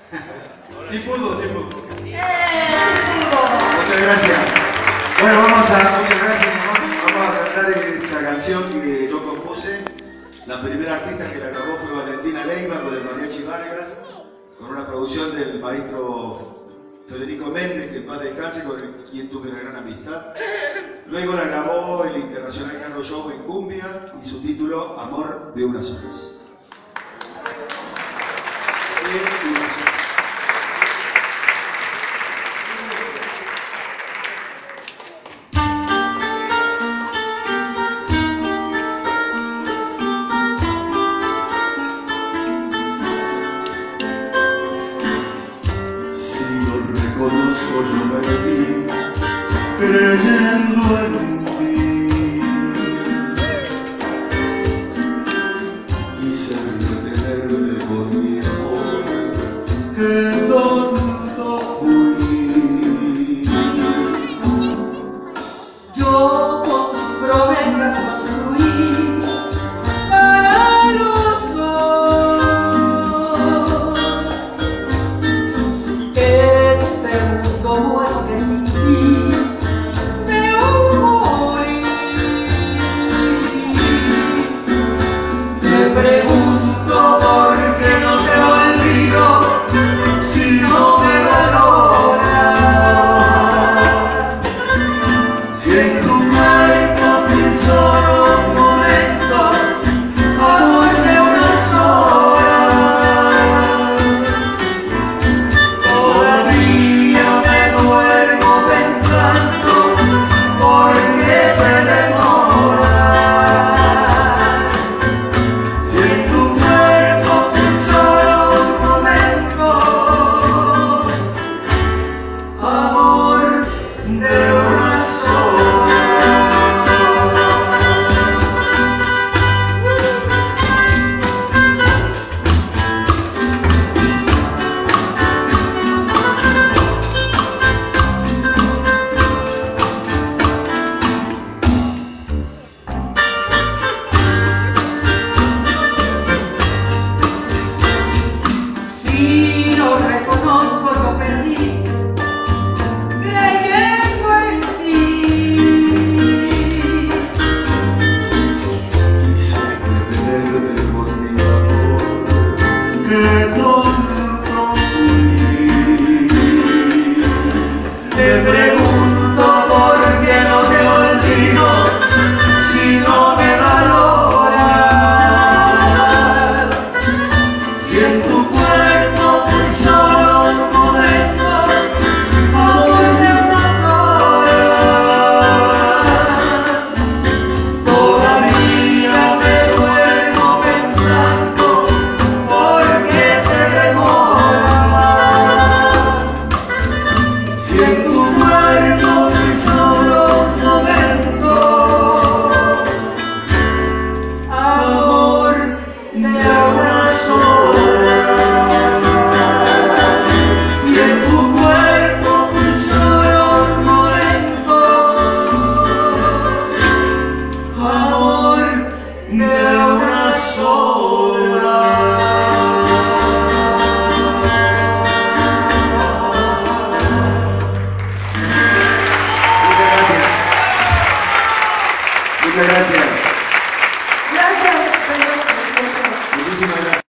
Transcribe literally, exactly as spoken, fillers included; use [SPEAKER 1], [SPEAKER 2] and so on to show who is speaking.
[SPEAKER 1] Sí pudo, sí pudo.
[SPEAKER 2] ¡Eh!
[SPEAKER 1] Muchas gracias. Bueno, vamos a, muchas gracias, ¿no? Vamos a cantar esta canción que yo compuse. La primera artista que la grabó fue Valentina Leiva con el Mariachi Vargas, con una producción del maestro Federico Méndez, que en paz descanse, con el, quien tuve una gran amistad. Luego la grabó el Internacional Carlos Show en cumbia y su título Amor de unas horas. De unas horas.
[SPEAKER 3] Conozco, yo me vi creyendo en ti. Quise retenerte por mi amor, que tonto fui.
[SPEAKER 2] Yo con tus promesas construí para los dos este mundo bueno que sin ti me morí.
[SPEAKER 3] Te pregunto por qué no te olvido si no me valoras. Si en tu cuerpo fui solo un momento, amor de unas horas. Todavía me duermo pensando por qué te demoras. Si en tu cuerpo fui solo un momento, amor de unas horas.
[SPEAKER 2] Si lo reconozco, yo perdí creyendo en ti.
[SPEAKER 3] Quise retenerte por mi amor, que tonto